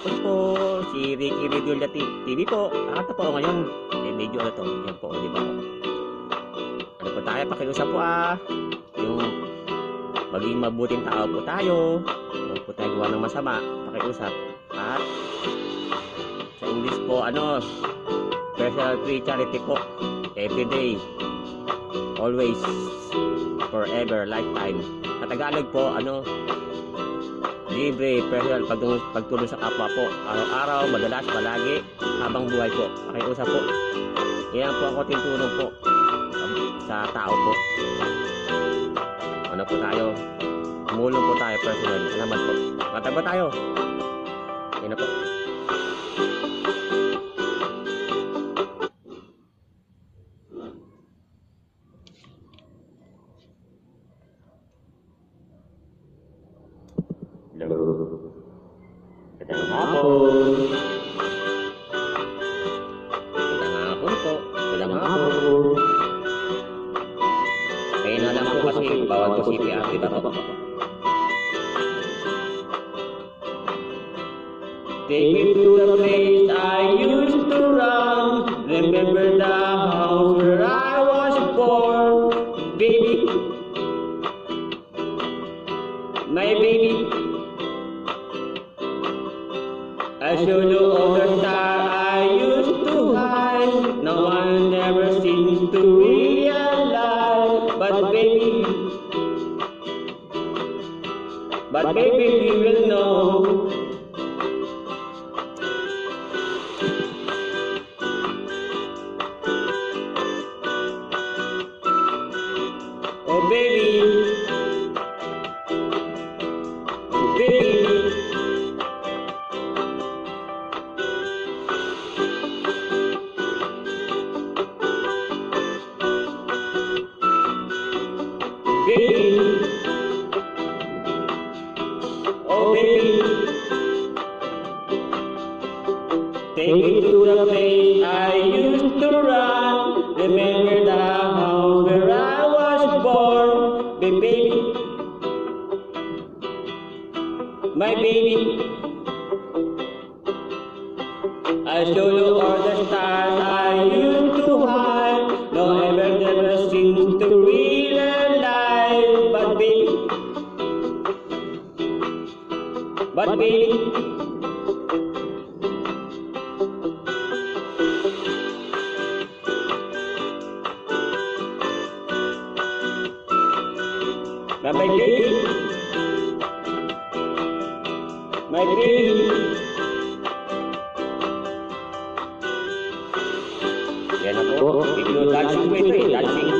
hapon po. Si Ricky Ridulya TV po. Nakata po ngayon. Medyo ano to. Yan po, di ba? Ano po tayo? Pakiusap po yung maging mabuting tao po tayo. Huwag po tayo gawa ng masama. Pakiusap. At sa English po, personal free charity po. Everyday. Always. Forever. Lifetime. Sa Tagalog po, libre, personal pagtulong sa kapwa po. Araw-araw, madalas, palagi, habang buhay po. Pakiusap po. Yan po ako tinutulong po sa tao po. Ano po tayo? Tumulong po tayo personal. Salamat po. Matag ba tayo? Yan na po. Hello. Magandang hapon. Magandang hapon po. Magandang hapon. Kaya na lang po kasi bawal po CPR, di ba po? Take me to the place I used to run. Remember the house where I was born. Baby, my baby, I show you all the stars I used to hide. No one ever seems to realize. But baby, you will know. Oh baby, oh baby. Baby, oh baby, take me to the place I used to run. Remember the house where I was born. Baby, my baby, I show you all the stars I used to hide. No ever never seems to realize. But baby, my baby, my baby. Yan na po. Video dancing po ito eh. Dancing.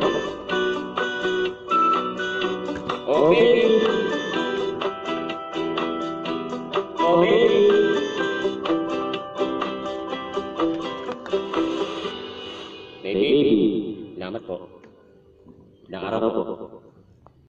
Oh baby. Oh baby. Baby. Salamat po. Ilang araw po.